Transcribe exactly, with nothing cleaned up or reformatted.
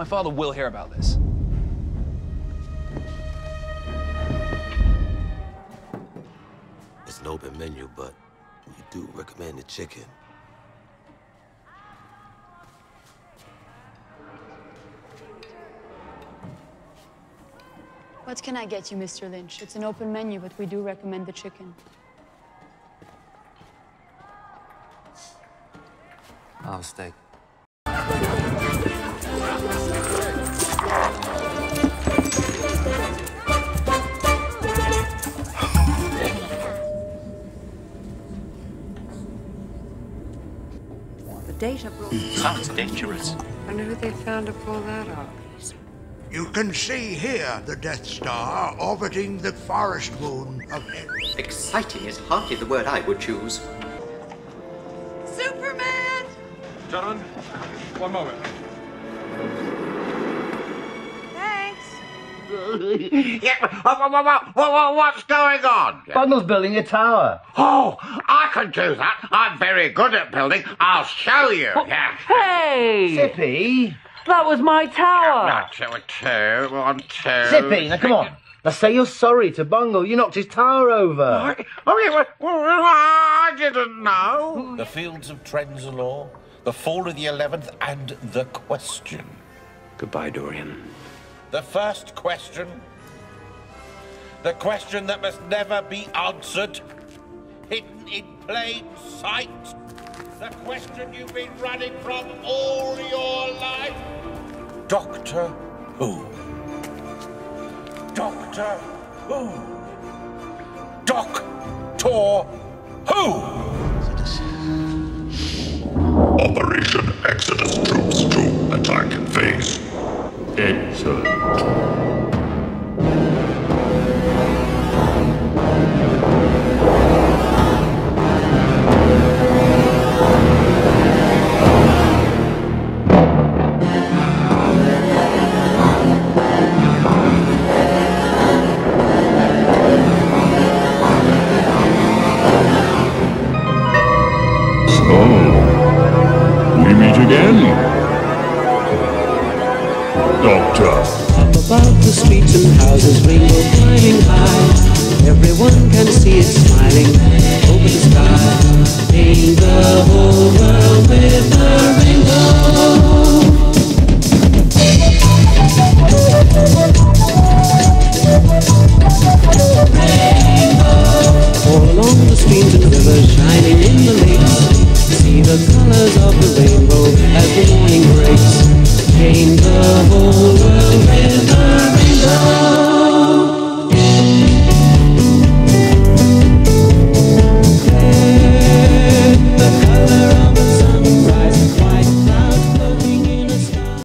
father will hear about this. It's an open menu, but we do recommend the chicken. What can I get you, Mister Lynch? It's an open menu, but we do recommend the chicken. I'll have a steak. The data brought... Sounds dangerous. I wonder who they found to pull that off. You can see here the Death Star orbiting the forest moon of Eris. Exciting is hardly the word I would choose. Superman! Gentlemen, one moment. Thanks. Yeah, what's going on? Bungle's building a tower. Oh, I can do that. I'm very good at building. I'll show you. Yeah. Hey! Zippy! That was my tower. Not two, two, one, two. Zippy, now come on. Now say you're sorry to Bungle. You knocked his tower over. I, oh, yeah, well, I didn't know. The Fields of Trenzalore, the Fall of the Eleventh, and the Question. Goodbye, Dorian. The first question. The question that must never be answered. Hidden in plain sight. The question you've been running from all your life. Doctor Who. Doctor Who. Doctor Who. Operation Exodus troops to attack phase. Excellent. Above the streets and houses, rainbow climbing high. Everyone can see it smiling over the sky. Paint the whole